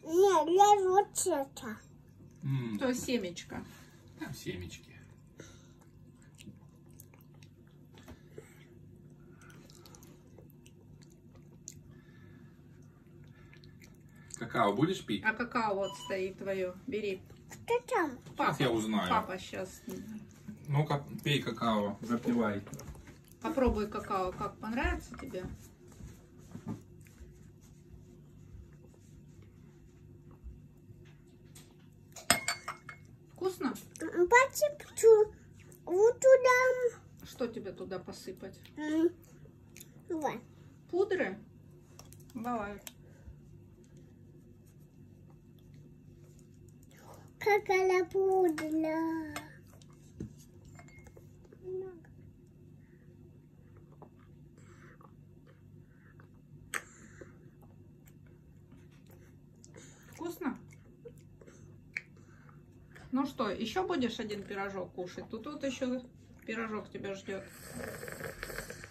Нет, я вот это. То есть семечко. Там семечки. Какао будешь пить? А какао вот стоит твое. Бери. Что там? Сейчас я узнаю. Папа сейчас. Ну-ка, пей какао, запивай. Попробуй какао. Как, понравится тебе? Вкусно? Посыпчу вот туда. Что тебе туда посыпать? Вот. Пудры? Давай. Какая пудра. Вкусно? Ну что, еще будешь один пирожок кушать? Тут вот еще пирожок тебя ждет.